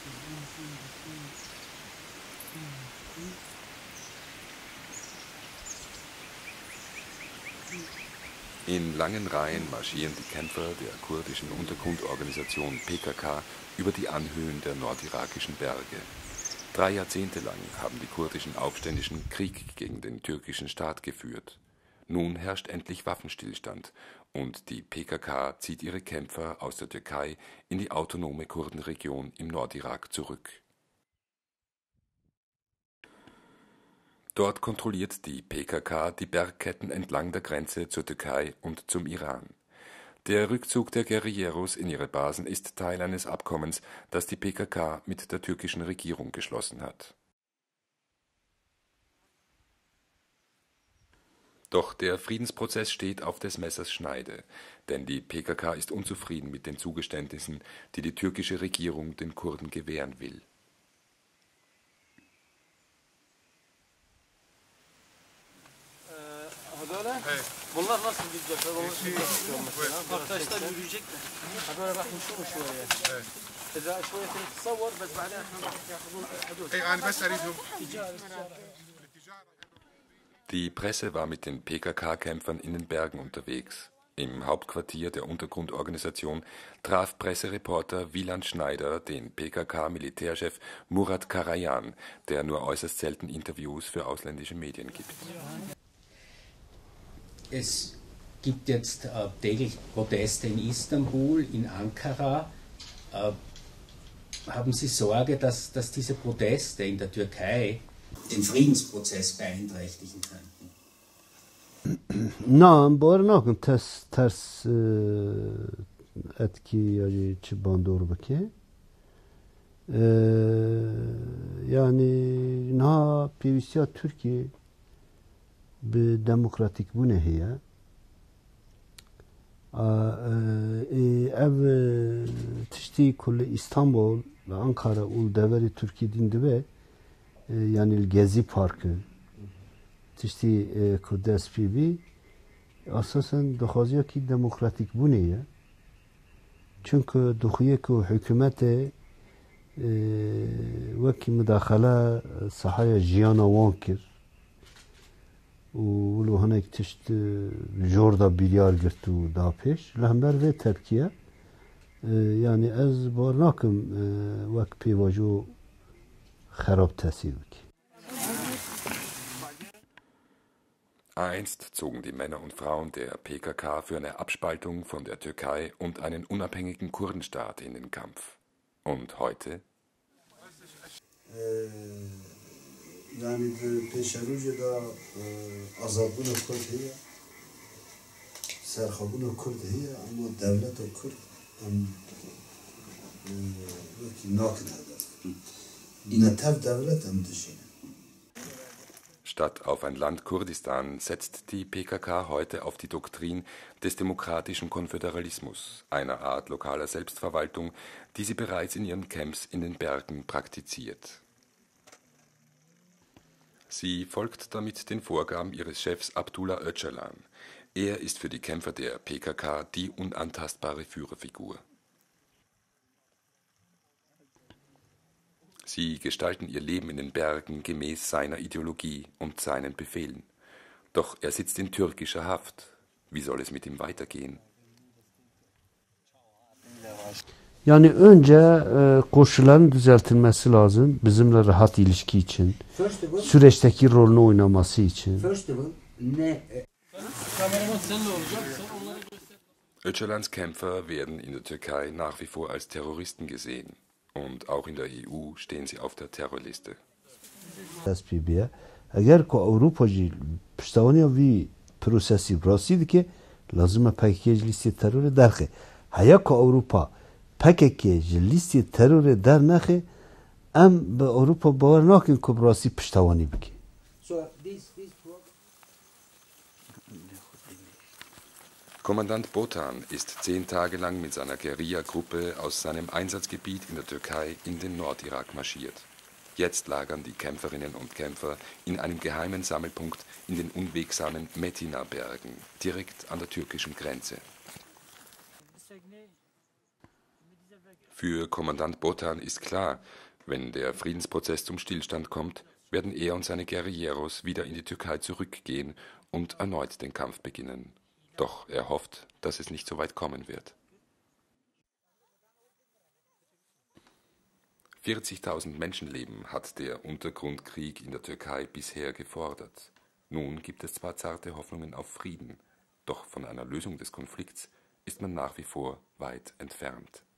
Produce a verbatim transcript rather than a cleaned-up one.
In langen Reihen marschieren die Kämpfer der kurdischen Untergrundorganisation P K K über die Anhöhen der nordirakischen Berge. Drei Jahrzehnte lang haben die kurdischen Aufständischen Krieg gegen den türkischen Staat geführt. Nun herrscht endlich Waffenstillstand und die P K K zieht ihre Kämpfer aus der Türkei in die autonome Kurdenregion im Nordirak zurück. Dort kontrolliert die P K K die Bergketten entlang der Grenze zur Türkei und zum Iran. Der Rückzug der Guerilleros in ihre Basen ist Teil eines Abkommens, das die P K K mit der türkischen Regierung geschlossen hat. Doch der Friedensprozess steht auf des Messers Schneide, denn die P K K ist unzufrieden mit den Zugeständnissen, die die türkische Regierung den Kurden gewähren will. Evet. Bunlar nasıl gidecekler? Onu istiyorum mesela. Arkadaşlar yürüyecek mi? هذول راح يمشون شوية. Evet. إذا شوية تتصور بس بعدين احنا راح ياخذون حدود. إيه أنا بس أريدهم. Die Presse war mit den P K K-Kämpfern in den Bergen unterwegs. Im Hauptquartier der Untergrundorganisation traf Pressereporter Wieland Schneider den P K K-Militärchef Murat Karayan, der nur äußerst selten Interviews für ausländische Medien gibt. Es gibt jetzt äh, täglich Proteste in Istanbul, in Ankara. Äh, haben Sie Sorge, dass, dass diese Proteste in der Türkei den Friedensprozess beeinträchtigen könnten? نعم باور ترس ترس etki yani çi bandor bike yani na piyasaya Türkiye bir demokratik bu ne hiye ev tişti kulli İstanbul ve Ankara ul deveri Türkiye dindi ve yani Gezi Parkı tişti Kudüs pibi asasen doxaziya ki demokratik bu ne ya çünkü doxiye ki hükümete veki müdahale sahaya jiyana wan kir ولو هناك تشت جوردا بليار قرتو دابش لهمبر في تبكية يعني از بارناكم وك بيواجو خراب تأثير بك. Einst zogen die Männer und Frauen der P K K für eine Abspaltung von der Türkei und einen unabhängigen Kurdenstaat in den Kampf. Und heute? يعني بيشروجي دا عذابنا كرد هي سرخابنا كرد هي اما دولة كرد ام وكي ناكد هذا نتاف دولة ام دشينا. Statt auf ein Land Kurdistan setzt die P K K heute auf die Doktrin des demokratischen Konföderalismus, einer Art lokaler Selbstverwaltung, die sie bereits in ihren Camps in den Bergen praktiziert. Sie folgt damit den Vorgaben ihres Chefs Abdullah Öcalan. Er ist für die Kämpfer der P K K die unantastbare Führerfigur. Sie gestalten ihr Leben in den Bergen gemäß seiner Ideologie und seinen Befehlen. Doch er sitzt in türkischer Haft. Wie soll es mit ihm weitergehen? Yani önce e, koşulların düzeltilmesi lazım bizimle rahat ilişki için, süreçteki rolünü oynaması için. Öcalans Kämpfer werden in der Türkei nach wie vor als Terroristen gesehen und auch in der E U stehen sie auf der Terrorliste. Eğer ko Avrupacı piştavaniya vi prosesi rasiydi ki lazım P K K listi terörü derke. Haya ko Avrupa P K K listi terörü der naxe em be Avrupa bavar nakin ko rasi piştavani bike. Kommandant Botan ist zehn Tage lang mit seiner Guerilla-Gruppe aus seinem Einsatzgebiet in der Türkei in den Nordirak marschiert. Jetzt lagern die Kämpferinnen und Kämpfer in einem geheimen Sammelpunkt in den unwegsamen Metina-Bergen, direkt an der türkischen Grenze. Für Kommandant Botan ist klar, wenn der Friedensprozess zum Stillstand kommt, werden er und seine Guerilleros wieder in die Türkei zurückgehen und erneut den Kampf beginnen. Doch er hofft, dass es nicht so weit kommen wird. vierzigtausend Menschenleben hat der Untergrundkrieg in der Türkei bisher gefordert. Nun gibt es zwar zarte Hoffnungen auf Frieden, doch von einer Lösung des Konflikts ist man nach wie vor weit entfernt.